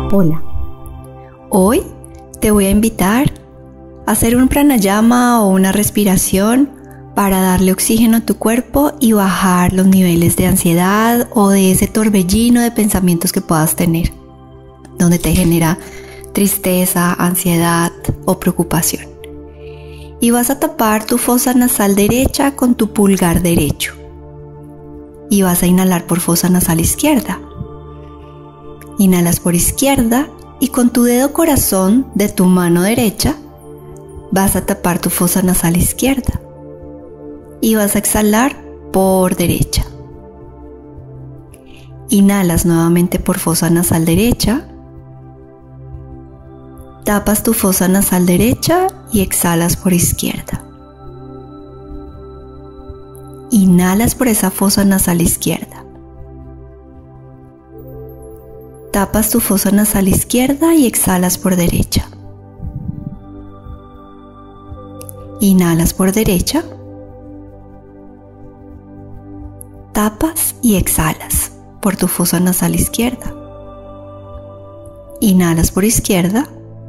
Hola, hoy te voy a invitar a hacer un pranayama o una respiración para darle oxígeno a tu cuerpo y bajar los niveles de ansiedad o de ese torbellino de pensamientos que puedas tener, donde te genera tristeza, ansiedad o preocupación. Y vas a tapar tu fosa nasal derecha con tu pulgar derecho. Y vas a inhalar por fosa nasal izquierda. Inhalas por izquierda y con tu dedo corazón de tu mano derecha vas a tapar tu fosa nasal izquierda. Y vas a exhalar por derecha. Inhalas nuevamente por fosa nasal derecha. Tapas tu fosa nasal derecha y exhalas por izquierda. Inhalas por esa fosa nasal izquierda. Tapas tu fosa nasal izquierda y exhalas por derecha. Inhalas por derecha. Tapas y exhalas por tu fosa nasal izquierda. Inhalas por izquierda.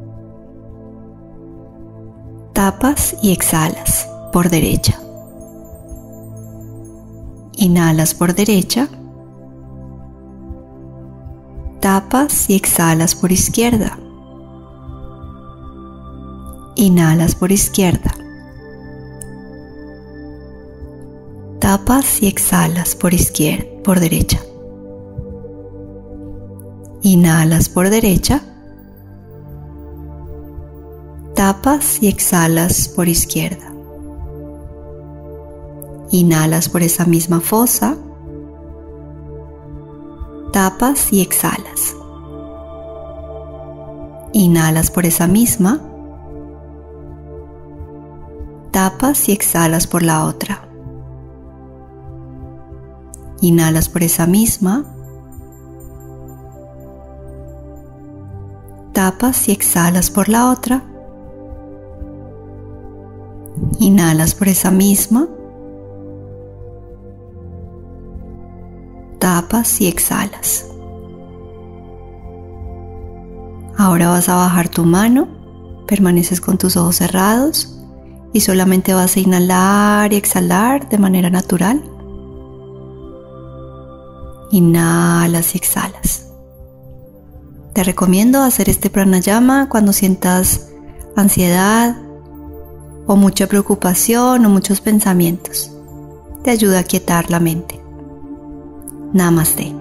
Tapas y exhalas por derecha. Inhalas por derecha. Tapas y exhalas por izquierda. Inhalas por izquierda. Tapas y exhalas por izquierda, por derecha. Inhalas por derecha. Tapas y exhalas por izquierda. Inhalas por esa misma fosa. Tapas y exhalas. Inhalas por esa misma. Tapas y exhalas por la otra. Inhalas por esa misma. Tapas y exhalas por la otra. Inhalas por esa misma. Tapas y exhalas. Ahora vas a bajar tu mano, permaneces con tus ojos cerrados y solamente vas a inhalar y exhalar de manera natural. Inhalas y exhalas. Te recomiendo hacer este pranayama cuando sientas ansiedad o mucha preocupación o muchos pensamientos. Te ayuda a aquietar la mente. Namaste.